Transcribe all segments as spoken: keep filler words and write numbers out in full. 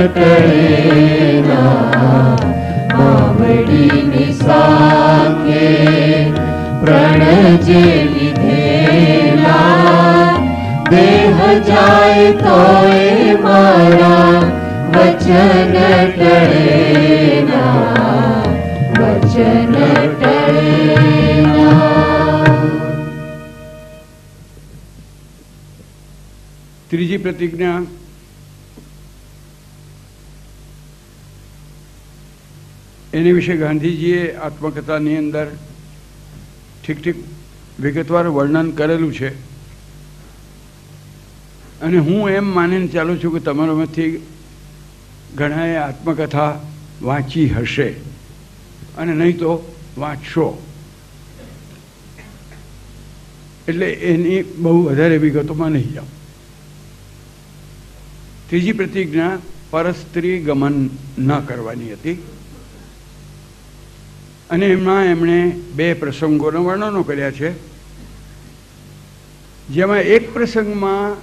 ટળેના માવડીની સાથે પ્રણ જે લીધેલા દેહ જાય તોય મારા વચન ટળેના વચન ટળેના. ત્રીજી પ્રતિજ્ઞા એની વિશે ગાંધીજીએ આત્મકથાની અંદર ઠીક ઠીક વિગતવાર વર્ણન કરેલું છે અને હું એમ માનીને ચાલું છું કે તમારામાંથી ઘણાએ આત્મકથા વાંચી હશે અને નહીં તો વાંચશો, એટલે એની બહુ વધારે વિગતોમાં નહીં જાઉં. ત્રીજી પ્રતિજ્ઞા પરસ્ત્રી ગમન ન કરવાની હતી અને એમાં એમણે બે પ્રસંગોના વર્ણનો કર્યા છે, જેમાં એક પ્રસંગમાં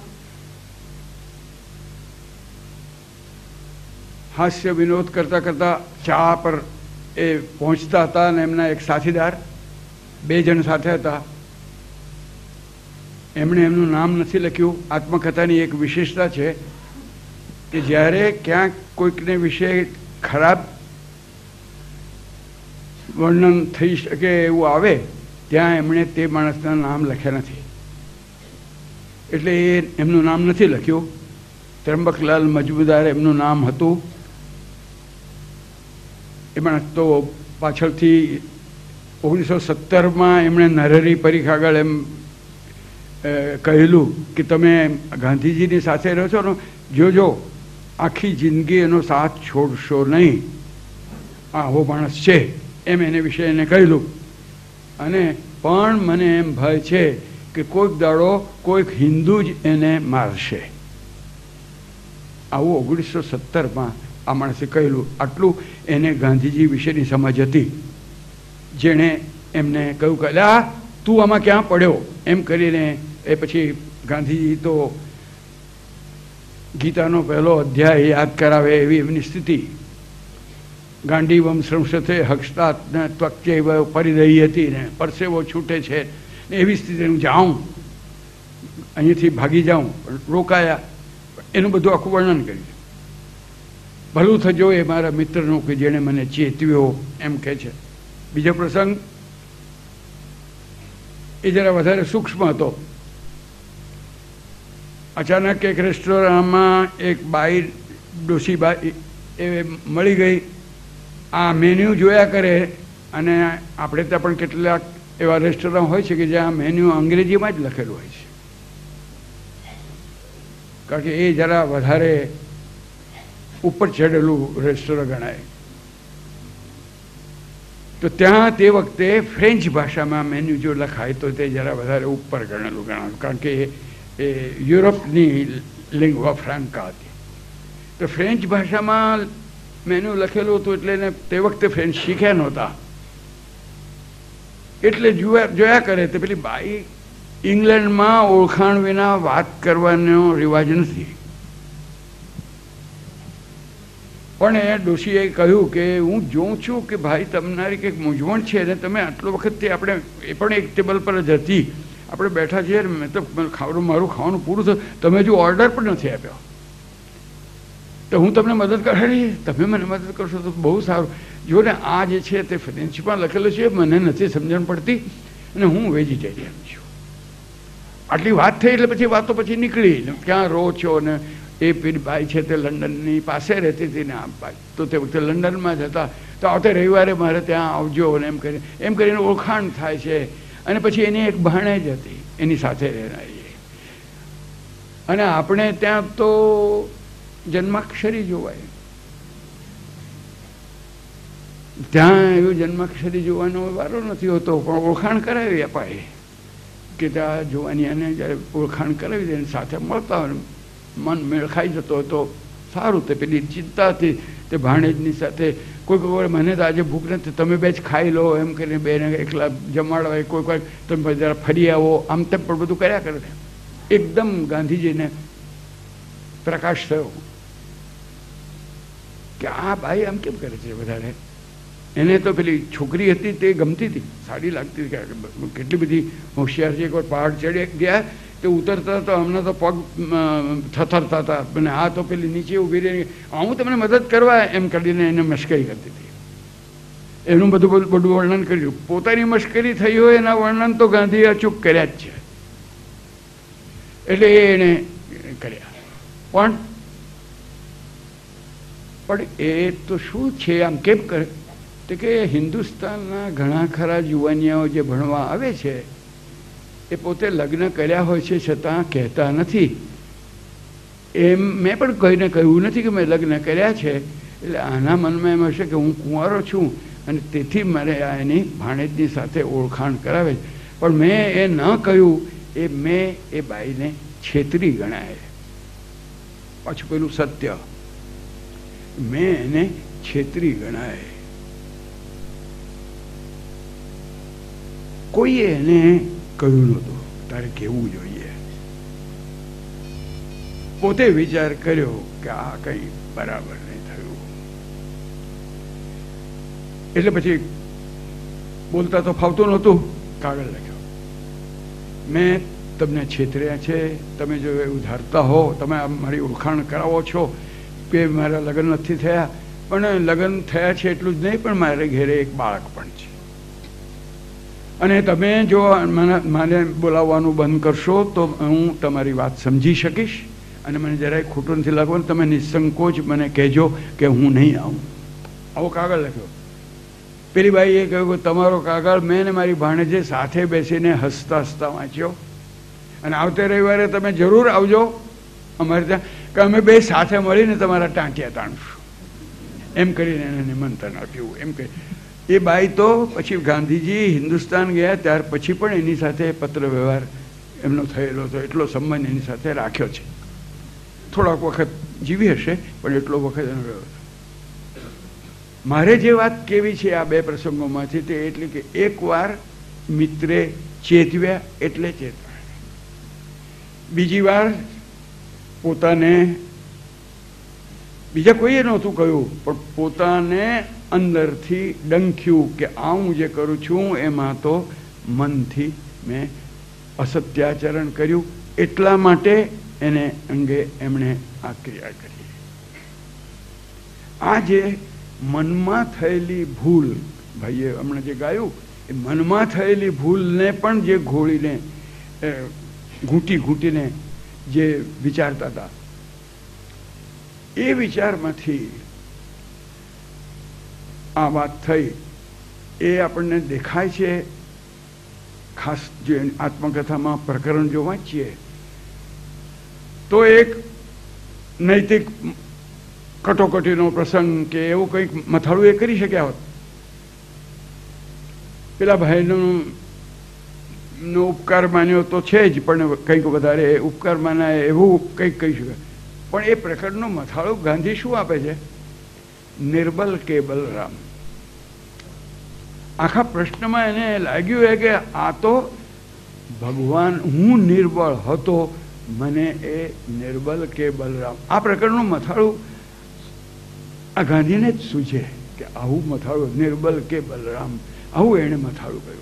હાસ્ય વિનોદ કરતા કરતા ચા પર એ પહોંચતા હતા અને એમના એક સાથીદાર બે જણ સાથે હતા. એમણે એમનું નામ નથી લખ્યું. આત્મકથાની એક વિશેષતા છે કે જ્યારે ક્યાંક કોઈકને વિશે ખરાબ વર્ણન થઈ શકે એવું આવે ત્યાં એમણે તે માણસના નામ લખ્યા નથી, એટલે એ એમનું નામ નથી લખ્યું. ત્રંબકલાલ મજમુદાર એમનું નામ હતું. એ માણસ તો પાછળથી ઓગણીસો સત્તરમાં એમણે નરહરી પરીખ આગળ એમ કહેલું કે તમે ગાંધીજીની સાથે રહો છો ને, જોજો આખી જિંદગી એનો સાથ છોડશો નહીં, આવો માણસ છે એમ એને વિશે એને કહેલું. અને પણ મને એમ ભય છે કે કોઈક દાડો કોઈક હિન્દુ જ એને મારશે, આવું ઓગણીસો સત્તરમાં આ માણસે કહેલું. આટલું એને ગાંધીજી વિશેની સમજ હતી, જેણે એમને કહ્યું કે આ તું આમાં ક્યાં પડ્યો એમ કરીને. એ પછી ગાંધીજી તો ગીતાનો પહેલો અધ્યાય યાદ કરાવે એવી એમની સ્થિતિ. ગાંડીવમ શ્રમશતે હક્ષતાત ને ત્વક્ચૈવ પરિદહી હતી ને પરસેવો છૂટે છે ને એવી સ્થિતિ. હું જાઉં અહીંયાથી ભાગી જાઉં, રોકાયા, એનું બધું આખું વર્ણન કર્યું. ભલું થજો એ મારા મિત્રનું કે જેણે મને ચેતવ્યો એમ કહે છે. બીજો પ્રસંગ એ જરા વધારે સૂક્ષ્મ હતો. અચાનક એક રેસ્ટોરન્ટમાં એક બાઈ ડોસી બાઈ એ મળી ગઈ. આ મેન્યુ જોયા કરે અને આપણે ત્યાં પણ કેટલાક એવા રેસ્ટોરન્ટ હોય છે કે જ્યાં મેન્યુ અંગ્રેજીમાં જ લખેલું હોય છે, કારણ કે એ જરા વધારે ઉપર ચડેલું રેસ્ટોરન્ટ ગણાય. તો ત્યાં તે વખતે ફ્રેન્ચ ભાષામાં મેન્યુ જો લખાય તો તે જરા વધારે ઉપર ગણેલું ગણાયું, કારણ કે એ યુરોપની લિંગ્વા ફ્રાન્કા હતી. તો ફ્રેન્ચ ભાષામાં મેન્યુ લખેલું હતું એટલે એને તે વખતે ફ્રેન્ચ શીખ્યા નહોતા, એટલે જોયા જોયા કરે. તો પેલી બાઈ ઇંગ્લેન્ડમાં ઓળખાણ વિના વાત કરવાનો રિવાજ નથી, પણ એ ડોશીએ કહ્યું કે હું જોઉં છું કે ભાઈ તમારી કંઈક મૂંઝવણ છે ને તમે આટલો વખતથી આપણે એ પણ એક ટેબલ પર જ હતી, આપણે બેઠા છીએ, મેં તો ખાવાનું મારું ખાવાનું પૂરું થયું, તમે જો ઓર્ડર પણ નથી આપ્યો, તો હું તમને મદદ કરી, તમે મને મદદ કરશો તો બહુ સારું. જો ને આ જે છે તે ફ્રેન્ચમાં લખેલું છે, મને નથી સમજણ પડતી અને હું વેજીટેરિયન છું. આટલી વાત થઈ એટલે પછી વાતો પછી નીકળી, ક્યાં રહો છો ને એ પેલી બાઈ છે તે લંડનની પાસે રહેતી હતી ને આ બાઈ તો તે વખતે લંડનમાં જ હતા, તો આવતે રવિવારે મારે ત્યાં આવજો ને એમ કરીને એમ કરીને ઓળખાણ થાય છે. અને પછી એની એક ભાણેજ હતી એની સાથે રહેનારી, અને આપણે ત્યાં તો જન્માક્ષરી જોવાય, ત્યાં એવું જન્માક્ષરી જોવાનો વારો નથી હોતો, પણ ઓળખાણ કરાવી અપાય કે ત્યાં જોવાની. અને જ્યારે ઓળખાણ કરાવી દે સાથે મળતા હોય મન મેળ ખાઈ જતો હતો, સારું. તે પેલી ચિંતા હતી તે ભાણેજની સાથે, કોઈ કોઈ વાર મને તો આજે ભૂખ નથી, તમે બે જ ખાઈ લો એમ કરીને બેને એકલા જમાડવા, કોઈ કોઈ તમે જરા ફરી આવો, આમ તેમ પણ બધું કર્યા કરે. એકદમ ગાંધીજીને પ્રકાશ થયો કે આ બાઈ આમ કેમ કરે છે વધારે. એને તો પેલી છોકરી હતી તે ગમતી હતી, સારી લાગતી હતી, કેટલી બધી હોશિયાર છે. એકવાર પહાડ ચડી ગયા તે ઉતરતા તો હમણાં તો પગ થથરતા હતા, અને આ તો પેલી નીચે ઊભી રહી, હું તમને મદદ કરવા એમ કરીને એને મશ્કરી કરતી હતી. એનું બધું બધું બધું વર્ણન કર્યું. પોતાની મશ્કરી થઈ હોય એના વર્ણન તો ગાંધીએ અચૂક કર્યા જ છે, એટલે એને કર્યા. પણ પણ એ તો શું છે, આમ કેમ કરે કે હિન્દુસ્તાનના ઘણા ખરા યુવાનિયાઓ જે ભણવા આવે છે એ પોતે લગ્ન કર્યા હોય છે છતાં કહેતા નથી. એમ મેં પણ કોઈને કહ્યું નથી કે મેં લગ્ન કર્યા છે, એટલે આના મનમાં એમ હશે કે હું કુંવારો છું અને તેથી મારે આ એની ભાણેજની સાથે ઓળખાણ કરાવે. પણ મેં એ ન કહ્યું, એ મેં એ બાઈને છેતરી ગણાય. પાછું પેલું સત્ય, મેં એને છેતરી ગણાય. કોઈએ એને કહ્યું નહોતું તારે કહેવું જોઈએ. પોતે વિચાર કર્યો કે આ કંઈ બરાબર નહીં થયું, એટલે પછી બોલતા તો ફાવતું નહોતું, કાગળ લખ્યો, મેં તમને છેતર્યા છે, તમે જો એવું ધારતા હો, તમે મારી ઓળખાણ કરાવો છો કે મારા લગ્ન નથી થયા, પણ લગ્ન થયા છે એટલું જ નહીં, પણ મારે ઘેરે એક બાળક પણ છે, અને તમે જો મને બોલાવવાનું બંધ કરશો તો હું તમારી વાત સમજી શકીશ, અને મને જરાય ખોટું નથી લાગવાનું, તમે નિસંકોચ મને કહેજો કે હું નહીં આવું. આવો કાગળ લખ્યો. પેલી બાઈએ કહ્યું કે તમારો કાગળ મેં ને મારી ભાણેજે સાથે બેસીને હસતા હસતા વાંચ્યો, અને આવતે રવિવારે તમે જરૂર આવજો અમારે ત્યાં, કે અમે બે સાથે મળીને તમારા ટાંટિયા તાણશું, એમ કરીને એને નિમંત્રણ આપ્યું. એમ કે એ બાઈ તો પછી ગાંધીજી હિન્દુસ્તાન ગયા ત્યાર પછી પણ એની સાથે પત્ર વ્યવહાર એમનો થયેલો હતો, એટલો સંબંધ એની સાથે રાખ્યો છે. થોડાક વખત જીવી હશે પણ એટલો વખત એનો રહ્યો હતો. મારે જે વાત કેવી છે આ બે પ્રસંગોમાંથી તે એટલે કે એકવાર મિત્રે ચેતવ્યા એટલે ચેતવા, બીજી વાર પોતાને, બીજા કોઈએ નહોતું કહ્યું પણ પોતાને અંદરથી ડંખ્યું કે આ હું જે કરું છું એમાં તો મનથી મેં અસત્યાચરણ કર્યું, એટલા માટે એને અંગે એમણે આ ક્રિયા કરી. આ જે મનમાં થયેલી ભૂલ, ભાઈએ હમણાં જે ગાયું એ મનમાં થયેલી ભૂલને પણ જે ઘોળીને ઘૂંટી ઘૂંટીને જે વિચારતા હતા, એ વિચારમાંથી આ વાત થઈ. એ આપણને દેખાય છે, ખાસ જે આત્મકથામાં પ્રકરણ જો વાંચીએ તો એક નૈતિક કટોકટીનો પ્રસંગ કે એવું કંઈક મથાળું એ કરી શક્યા હોત. પેલા ભાઈનો નો ઉપકાર માન્યો તો છે જ, પણ કંઈક વધારે ઉપકાર માનાય એવું કંઈક કહી શકાય. પણ એ પ્રકરણનો મથાળો ગાંધી શું આપે છે? નિર્બલ કે બલરામ. આખા પ્રશ્નમાં એને લાગ્યું કે આ તો ભગવાન, હું નિર્બળ હતો, મને એ નિર્બલ કે બલરામ. આ પ્રકરણનું મથાળું આ ગાંધીને જ સૂચે કે આવું મથાળું, નિર્બલ કે બલરામ, આવું એણે મથાળું કહ્યું.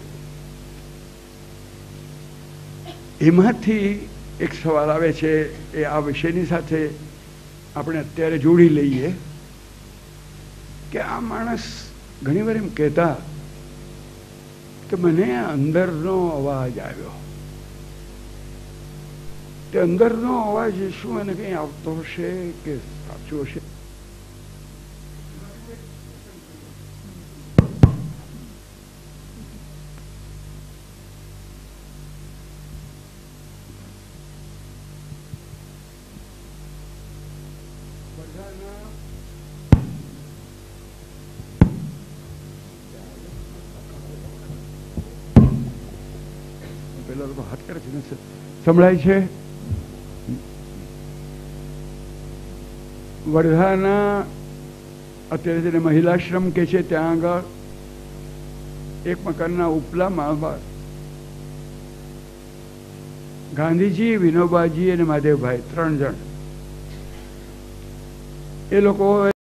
એમાંથી એક સવાલ આવે છે, એ આ વિષયની સાથે આપણે અત્યારે જોડી લઈએ કે આ માણસ ઘણીવાર એમ કહેતા કે મને અંદરનો અવાજ આવ્યો. તે અંદરનો અવાજ શું એને કંઈ આવતો હશે કે સાચું હશે? પેલા લોકો હાથ કરે છે, સંભળાય છે? વર્ધાના અત્યારે જેને મહિલાશ્રમ કે છે ત્યાં આગળ એક મકાનના ઉપલા માળ પર ગાંધીજી, વિનોબાજી અને મહાદેવભાઈ ત્રણ જણ એ લોકો